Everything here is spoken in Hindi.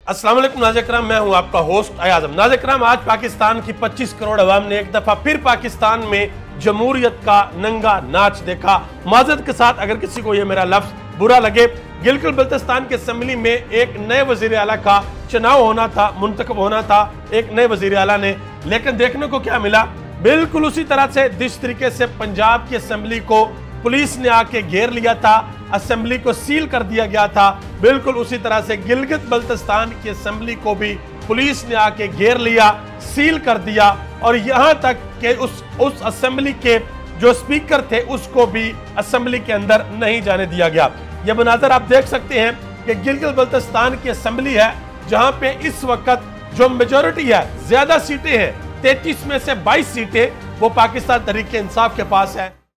अस्सलाम वालेकुम नाज़रीन, मैं हूं आपका होस्ट आज़म। नाज़रीन, आज पाकिस्तान की 25 करोड़ अवाम ने एक दफ़ा फिर पाकिस्तान में जमहूरियत का नंगा नाच देखा। माज़रत के साथ अगर किसी को ये मेरा लफ्ज़ बुरा लगे, गिलगित बल्तिस्तान के असम्बली में एक नए वज़ीर आला का चुनाव होना था, मुंतखब होना था एक नए वज़ीर आला ने, लेकिन देखने को क्या मिला, बिल्कुल उसी तरह से जिस तरीके से पंजाब की असम्बली को पुलिस ने आके घेर लिया था, असेंबली को सील कर दिया गया था, बिल्कुल उसी तरह से गिलगित बल्तिस्तान की असेंबली को भी पुलिस ने आके घेर लिया, सील कर दिया और यहां तक कि उस असेंबली के जो स्पीकर थे उसको भी असेंबली के अंदर नहीं जाने दिया गया। यह मनाजर आप देख सकते हैं कि गिलगित बल्तिस्तान की असेंबली है जहां पे इस वक्त जो मेजोरिटी है, ज्यादा सीटें हैं, 33 में से 22 सीटें वो पाकिस्तान तहरीक इंसाफ के पास है।